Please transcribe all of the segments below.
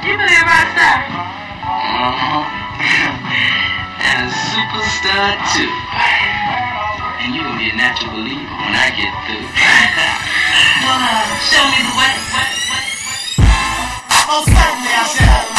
You believe my style? And a superstar too. And you gonna be a natural believer when I get through. Show me the way. Most certainly I shall.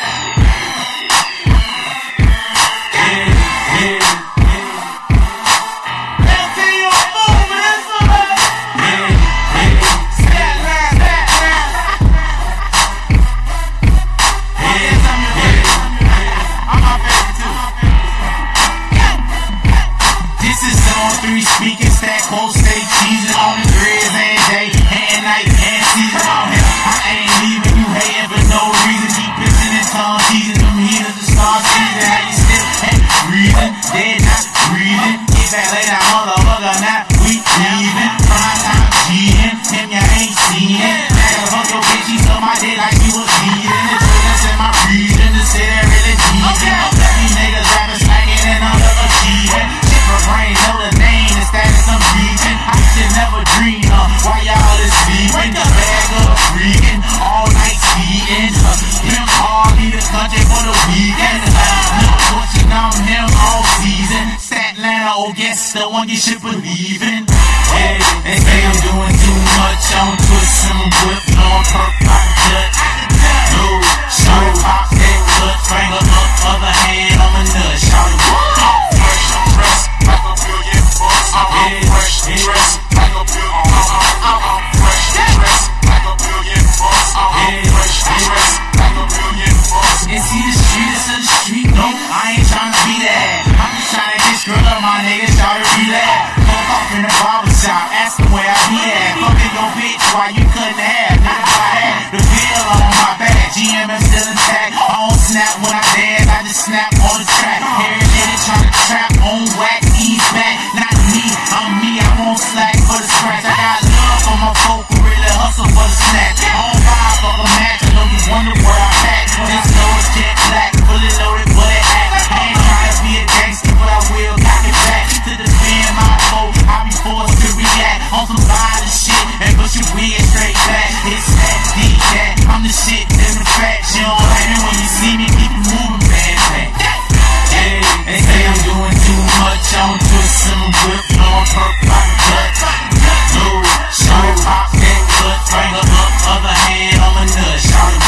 Speakin, stack, quote, stay cheesin on the grizz and day, and night, and season on him. I ain't leaving you hating for no reason. Keep pissing and tongue teasing them heathens to start season. How you still and breathin, dead not breathing. Get back later, motherfucker, now we leavin. Primetime G'in, him ya ain't seein. Now fuck your bitch, she suck my dick like she was eatin. The truth in my breathing, to say that really teasing. These niggas rapping, slackin and underachievin. Shit for brain, know the name. I'm breathing, I should never dream of why y'all is sleeping. The bag of freakin, all night skeetin. Him hardly the country for the weekend. Not pushing on him all season. Statlanta, oh guess the one you should believe in. Hey, they say I'm doing too much on twist and whip on perk pop cut. No, shout pop that cut, finger up, other hand on my nut. Shout it, fresh, I'm dressed like a billion bucks. I'm fresh dressed like a billion bucks. I'm fresh dressed like a billion bucks. I'm fresh dressed like a billion bucks. And see the street is to the street, no, I ain't tryna be that. I'm just tryna get screwed up, my nigga, shout it, relax. Fuck off in the barbershop, ask them where I be at. Fucking your bitch, why you couldn't have? Not if I had the bill on my back. GMM still intact. I don't snap when I dance, I just snap on the track. Every nigga tryna trap on wax, ease back. Not me, I'm me, I won't slack for the scratch. I got love for my folk who really hustle for the snatch. I don't buy for the match, I know you wonder where I'm at. Just know it's jet black, fully loaded, but it act. I ain't trying to be a gangster, but I will cock it back. To defend my foe, I be forced to react on some violent shit and push your wig straight back. It's that, deep that, I'm the shit in the fact. You don't like it when you see me, keep it moving, bad back. Yeah, they say I'm doing too much on twist and whip on perk pop cut. No, shout it, pop that cut, finger up, other hand on my nut. Shout it.